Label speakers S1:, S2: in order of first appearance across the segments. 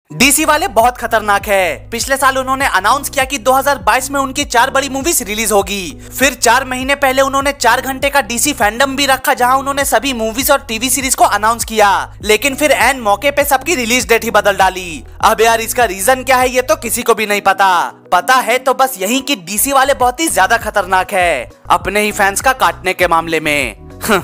S1: DC वाले बहुत खतरनाक है। पिछले साल उन्होंने अनाउंस किया कि 2022 में उनकी 4 बड़ी मूवीज रिलीज होगी। फिर 4 महीने पहले उन्होंने 4 घंटे का डीसी फैंडम भी रखा, जहां उन्होंने सभी मूवीज और टीवी सीरीज को अनाउंस किया, लेकिन फिर एन मौके पे सबकी रिलीज डेट ही बदल डाली। अब यार इसका रीजन क्या है ये तो किसी को भी नहीं पता है तो बस यही कि डीसी वाले बहुत ही ज्यादा खतरनाक है अपने ही फैंस का काटने के मामले में।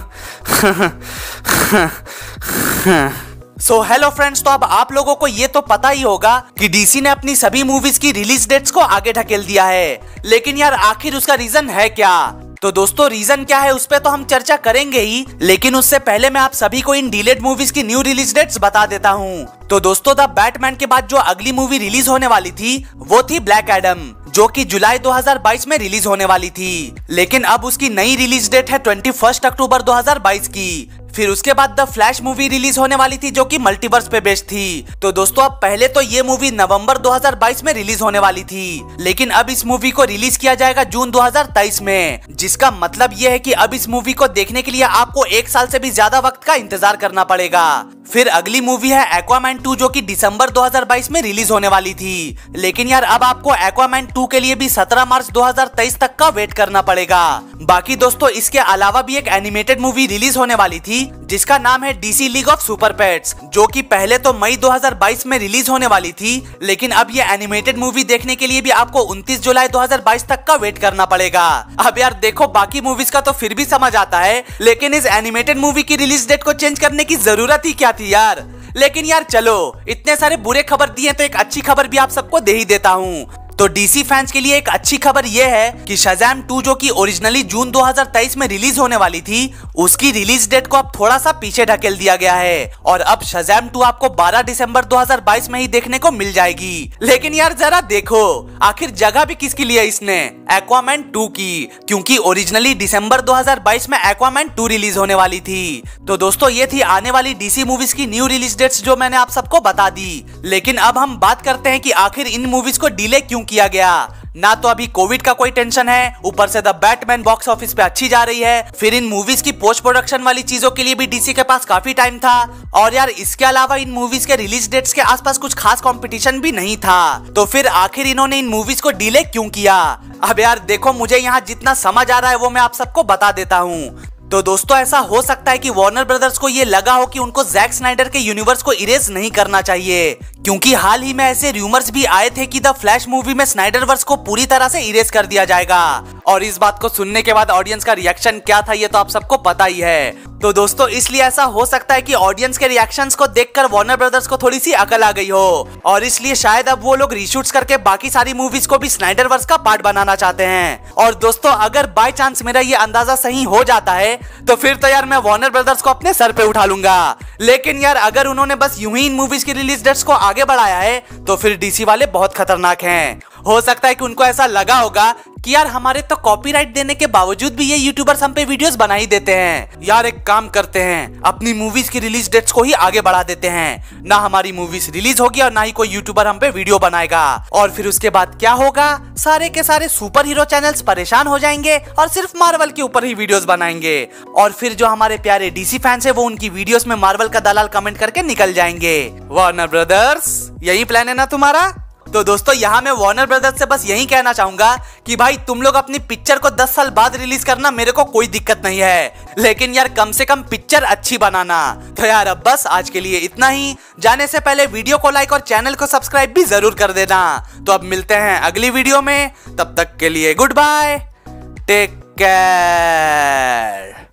S1: सो हेलो फ्रेंड्स, तो अब आप लोगों को ये तो पता ही होगा कि डीसी ने अपनी सभी मूवीज की रिलीज डेट्स को आगे ढकेल दिया है, लेकिन यार आखिर उसका रीजन है क्या? तो दोस्तों रीजन क्या है उस पे तो हम चर्चा करेंगे ही, लेकिन उससे पहले मैं आप सभी को इन डिलेड मूवीज की न्यू रिलीज डेट्स बता देता हूँ। तो दोस्तों द बैटमैन के बाद जो अगली मूवी रिलीज होने वाली थी वो थी ब्लैक एडम, जो कि जुलाई 2022 में रिलीज होने वाली थी, लेकिन अब उसकी नई रिलीज डेट है 21 अक्टूबर 2022 की। फिर उसके बाद द फ्लैश मूवी रिलीज होने वाली थी, जो कि मल्टीवर्स पे बेस्ड थी। तो दोस्तों अब पहले तो ये मूवी नवंबर 2022 में रिलीज होने वाली थी, लेकिन अब इस मूवी को रिलीज किया जाएगा जून 2023 में, जिसका मतलब ये है कि अब इस मूवी को देखने के लिए आपको 1 साल से भी ज्यादा वक्त का इंतजार करना पड़ेगा। फिर अगली मूवी है एक्वामैन 2, जो कि दिसंबर 2022 में रिलीज होने वाली थी, लेकिन यार अब आपको एक्वामैन 2 के लिए भी 17 मार्च 2023 तक का वेट करना पड़ेगा। बाकी दोस्तों इसके अलावा भी एक एनिमेटेड मूवी रिलीज होने वाली थी जिसका नाम है DC League of Super Pets, जो कि पहले तो मई 2022 में रिलीज होने वाली थी, लेकिन अब ये एनिमेटेड मूवी देखने के लिए भी आपको 29 जुलाई 2022 तक का वेट करना पड़ेगा। अब यार देखो बाकी मूवीज का तो फिर भी समझ आता है, लेकिन इस एनिमेटेड मूवी की रिलीज डेट को चेंज करने की जरूरत ही क्या थी यार। लेकिन यार चलो इतने सारे बुरे खबर दिए तो एक अच्छी खबर भी आप सबको दे ही देता हूँ। तो डीसी फैंस के लिए एक अच्छी खबर यह है कि शज़ैम 2, जो कि ओरिजिनली जून 2023 में रिलीज होने वाली थी, उसकी रिलीज डेट को अब थोड़ा सा पीछे ढकेल दिया गया है और अब शज़ैम 2 आपको 12 दिसंबर 2022 में ही देखने को मिल जाएगी। लेकिन यार जरा देखो आखिर जगह भी किसकी ली है इसने, एक्वामैन 2 की, क्योंकि ओरिजिनली दिसंबर 2022 में एक्वामैन 2 रिलीज होने वाली थी। तो दोस्तों ये थी आने वाली डीसी मूवीज की न्यू रिलीज डेट्स जो मैंने आप सबको बता दी। लेकिन अब हम बात करते हैं कि आखिर इन मूवीज को डिले क्यों किया गया। ना तो अभी कोविड का कोई टेंशन है, ऊपर से द बैटमैन बॉक्स ऑफिस पे अच्छी जा रही है, फिर इन मूवीज की पोस्ट प्रोडक्शन वाली चीजों के लिए भी डीसी के पास काफी टाइम था, और यार इसके अलावा इन मूवीज के रिलीज डेट्स के आसपास कुछ खास कंपटीशन भी नहीं था। तो फिर आखिर इन्होंने इन मूवीज को डिले क्यों किया? अब यार देखो मुझे यहाँ जितना समझ आ रहा है वो मैं आप सबको बता देता हूँ। तो दोस्तों ऐसा हो सकता है कि वार्नर ब्रदर्स को ये लगा हो कि उनको जैक स्नाइडर के यूनिवर्स को इरेज नहीं करना चाहिए, क्योंकि हाल ही में ऐसे रूमर्स भी आए थे कि द फ्लैश मूवी में स्नाइडर वर्स को पूरी तरह से इरेज कर दिया जाएगा। और इस बात को सुनने के बाद ऑडियंस का रिएक्शन क्या था ये तो आप सबको पता ही है। तो दोस्तों इसलिए ऐसा हो सकता है कि ऑडियंस के रिएक्शंस को देखकर वार्नर ब्रदर्स को थोड़ी सी अकल आ गई हो, और इसलिए शायद अब वो लोग रीशूट्स करके बाकी सारी मूवीज को भी स्नाइडर वर्स का पार्ट बनाना चाहते हैं। और दोस्तों अगर बाय चांस मेरा ये अंदाजा सही हो जाता है तो फिर तो यार मैं वार्नर ब्रदर्स को अपने सर पे उठा लूंगा। लेकिन यार अगर उन्होंने बस यूं ही इन मूवीज की रिलीज डेट्स को आगे बढ़ाया है तो फिर डीसी वाले बहुत खतरनाक हैं। हो सकता है कि उनको ऐसा लगा होगा कि यार हमारे तो कॉपीराइट देने के बावजूद भी ये यूट्यूबर्स हम पे वीडियोस बना ही देते हैं, यार एक काम करते हैं अपनी मूवीज की रिलीज डेट्स को ही आगे बढ़ा देते हैं, ना हमारी मूवीज रिलीज होगी और ना ही कोई यूट्यूबर हम पे वीडियो बनाएगा। और फिर उसके बाद क्या होगा, सारे के सारे सुपर हीरो चैनल्स परेशान हो जाएंगे और सिर्फ मार्वल के ऊपर ही वीडियोस बनाएंगे, और फिर जो हमारे प्यारे डीसी फैंस है वो उनकी वीडियोस में मार्वल का दलाल कमेंट करके निकल जाएंगे। वार्नर ब्रदर्स यही प्लान है ना तुम्हारा? तो दोस्तों यहाँ मैं वार्नर ब्रदर्स से बस यही कहना चाहूंगा कि भाई तुम लोग अपनी पिक्चर को 10 साल बाद रिलीज करना मेरे को कोई दिक्कत नहीं है, लेकिन यार कम से कम पिक्चर अच्छी बनाना। तो यार अब बस आज के लिए इतना ही। जाने से पहले वीडियो को लाइक और चैनल को सब्सक्राइब भी जरूर कर देना। तो अब मिलते हैं अगली वीडियो में, तब तक के लिए गुड बाय, टेक केयर।